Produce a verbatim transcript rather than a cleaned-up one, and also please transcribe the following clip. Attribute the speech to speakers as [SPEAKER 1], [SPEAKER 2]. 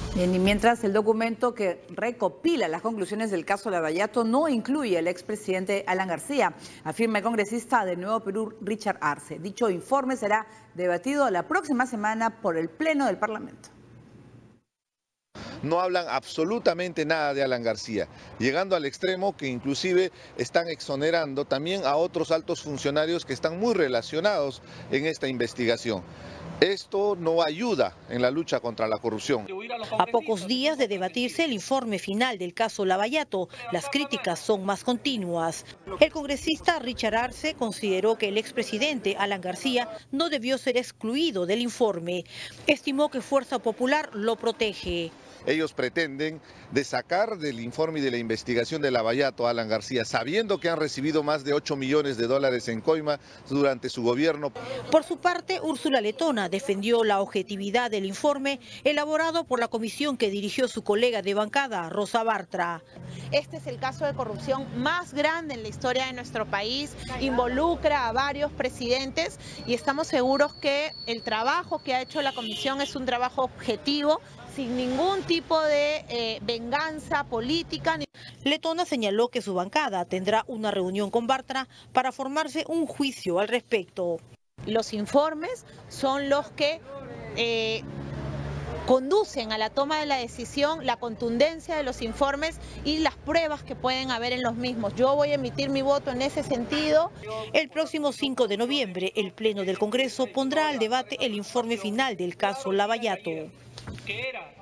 [SPEAKER 1] Bien, y mientras el documento que recopila las conclusiones del caso Lavallato no incluye al expresidente Alan García, afirma el congresista de Nuevo Perú, Richard Arce. Dicho informe será debatido la próxima semana por el Pleno del Parlamento.
[SPEAKER 2] No hablan absolutamente nada de Alan García, llegando al extremo que inclusive están exonerando también a otros altos funcionarios que están muy relacionados en esta investigación. Esto no ayuda en la lucha contra la corrupción.
[SPEAKER 3] A pocos días de debatirse el informe final del caso Lavallato, las críticas son más continuas. El congresista Richard Arce consideró que el expresidente Alan García no debió ser excluido del informe. Estimó que Fuerza Popular lo protege.
[SPEAKER 2] Ellos pretenden de sacar del informe y de la investigación de Lavallato a Alan García, sabiendo que han recibido más de ocho millones de dólares en coima durante su gobierno.
[SPEAKER 3] Por su parte, Úrsula Letona defendió la objetividad del informe elaborado por la comisión que dirigió su colega de bancada, Rosa Bartra.
[SPEAKER 4] Este es el caso de corrupción más grande en la historia de nuestro país, involucra a varios presidentes y estamos seguros que el trabajo que ha hecho la comisión es un trabajo objetivo, sin ningún tipo de eh, venganza política.
[SPEAKER 3] Letona señaló que su bancada tendrá una reunión con Bartra para formarse un juicio al respecto.
[SPEAKER 4] Los informes son los que eh, conducen a la toma de la decisión, la contundencia de los informes y las pruebas que pueden haber en los mismos. Yo voy a emitir mi voto en ese sentido.
[SPEAKER 3] El próximo cinco de noviembre, el Pleno del Congreso pondrá al debate el informe final del caso Lavallato.
[SPEAKER 5] ¿Qué era?